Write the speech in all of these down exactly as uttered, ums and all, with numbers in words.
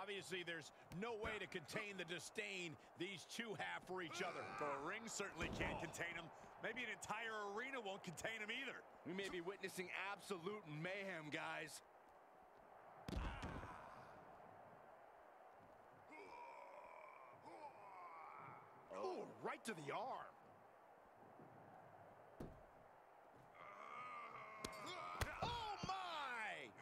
Obviously, there's no way to contain the disdain these two have for each other. The ring certainly can't contain him. Maybe an entire arena won't contain him either. We may be witnessing absolute mayhem, guys. Oh, right to the arm. Oh, my!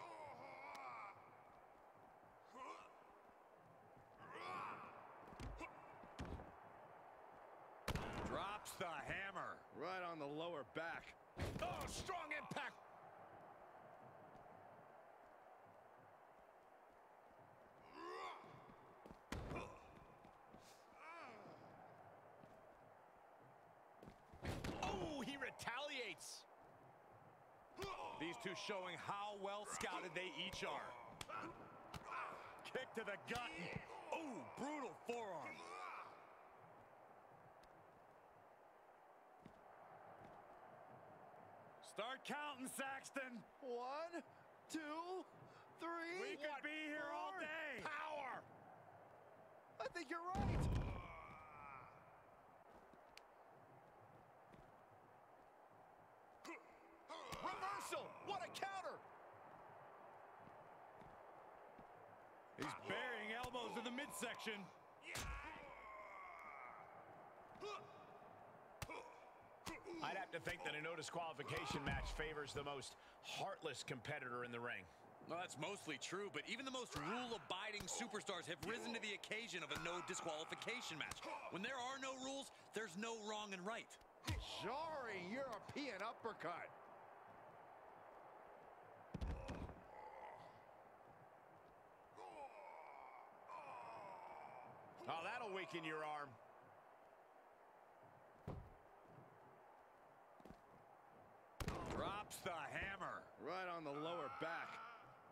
Drops the hammer. Right on the lower back. Oh, strong impact. Oh, he retaliates. These two showing how well scouted they each are. Kick to the gut. Oh, brutal forearm. Start counting, Saxton. One, two, three. We could be here four. all day. Power. I think you're right. Reversal. What a counter. He's burying elbows in the midsection. I'd have to think that a no disqualification match favors the most heartless competitor in the ring. Well, that's mostly true, but even the most rule-abiding superstars have risen to the occasion of a no disqualification match. When there are no rules, there's no wrong and right. Jarring European uppercut. Oh, that'll weaken your arm. Drops the hammer. Right on the lower back.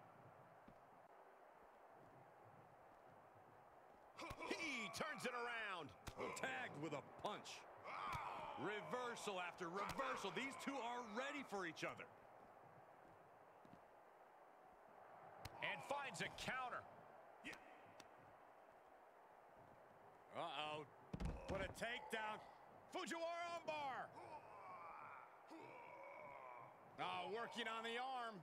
He turns it around. Tagged with a punch. Reversal after reversal. These two are ready for each other. And finds a counter. Uh-oh. What a takedown. Fujiwara armbar. Oh, working on the arm.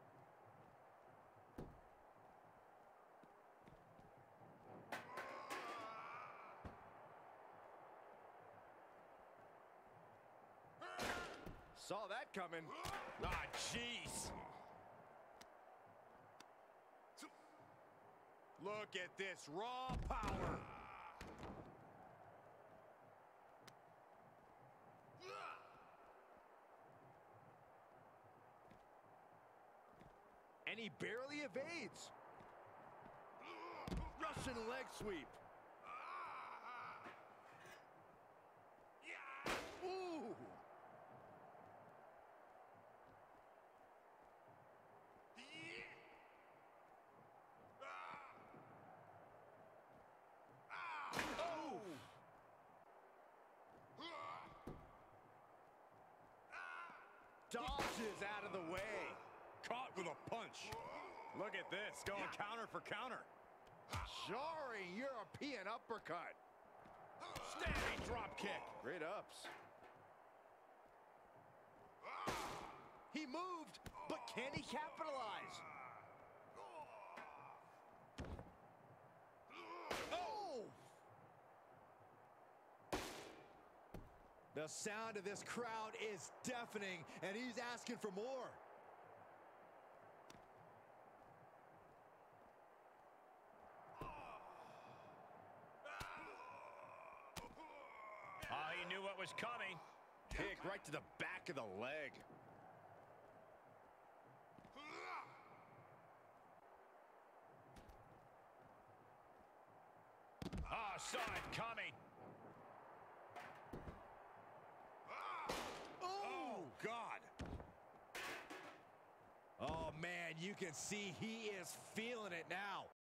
Saw that coming. Ah, jeez. Look at this raw power. And he barely evades. Russian leg sweep. Ooh. Oh. Dodges out of the way. Caught with a punch. Look at this, going counter for counter. Jarring European uppercut. Standing drop kick. Great ups. He moved, but can he capitalize? Oh! The sound of this crowd is deafening, and he's asking for more. Oh, he knew what was coming. Kick right to the back of the leg. Oh, saw it coming. Oh, God. Oh, man, you can see he is feeling it now.